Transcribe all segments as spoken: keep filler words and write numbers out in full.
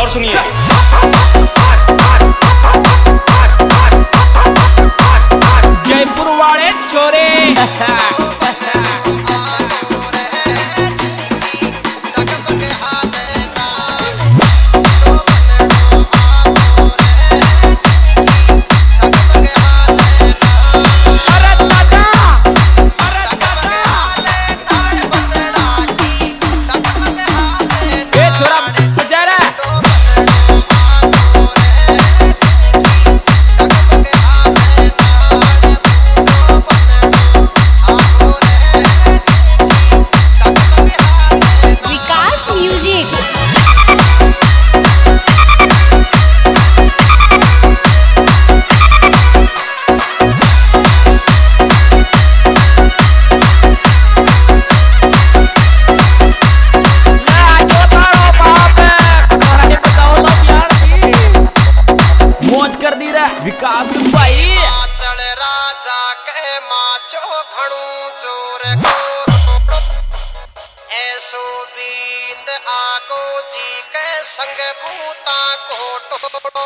और सुनिए। जयपुर वाले छोरे विकास भाई चल राजा के माचो घणू चोर को ऐसो बींद आगो जी के संग भूता को टोटो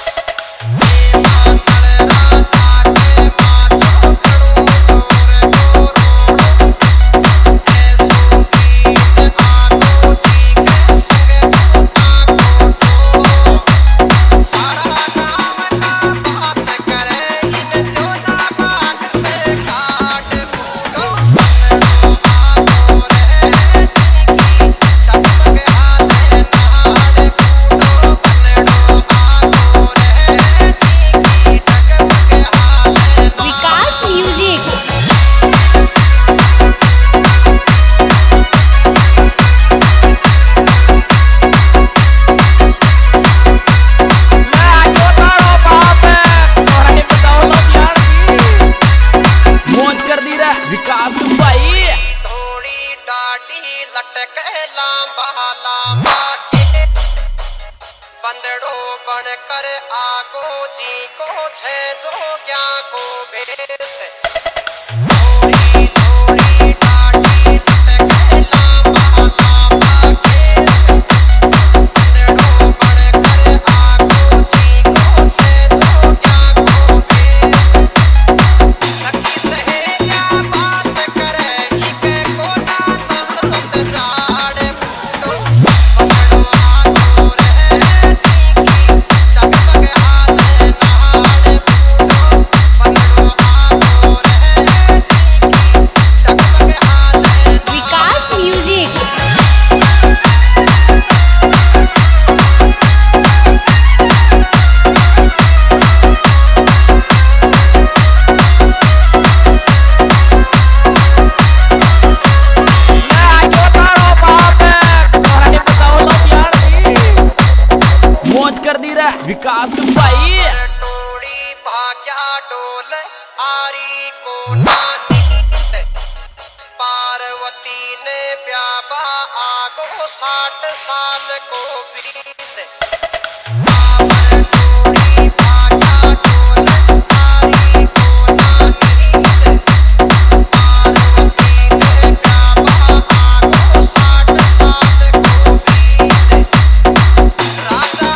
विकास भाई थोड़ी डाडी लटक लांबा लांबा के बंदड़ो बन कर आगो जी को छे जो क्या को भेस थोड़ी थोड़ी डाडी लटक लांबा लांबा के बंदड़ो बन कर आगो जी को छे जो क्या को भेस सखी सहेलिया विकास भाई टोड़ी भाग्या डोल आरी को नानी पार्वती ने ब्याबा आगो साठ साल को बीत टोड़ी भाग्या डोल आरी को नानी पार्वती ने ब्याबा आगो साठ साल को बीत राजा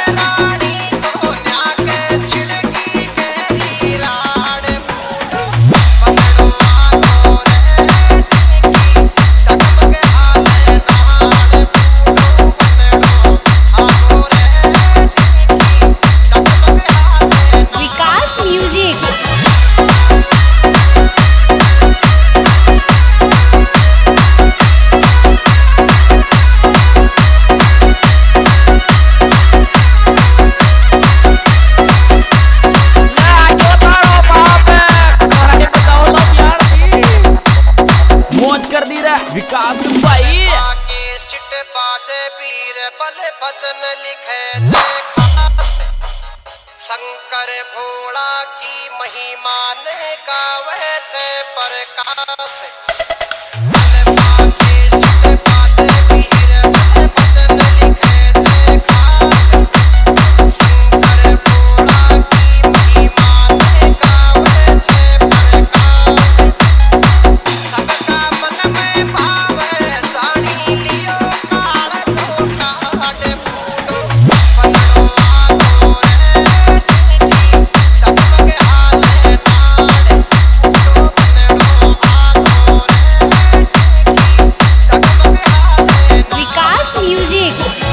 विकास भाई आगे सिट बाजे वीर बल भजन लिखे जय खास शंकर भोला की महिमा ने गावे छे प्रकाश आगे सिट बाजे वीर बल भजन लिखे जय खास शंकर भोला की महिमा ने गावे छे प्रकाश सबका मन में भाव जानी लियो काल जो काट फूटो म्यूजिक।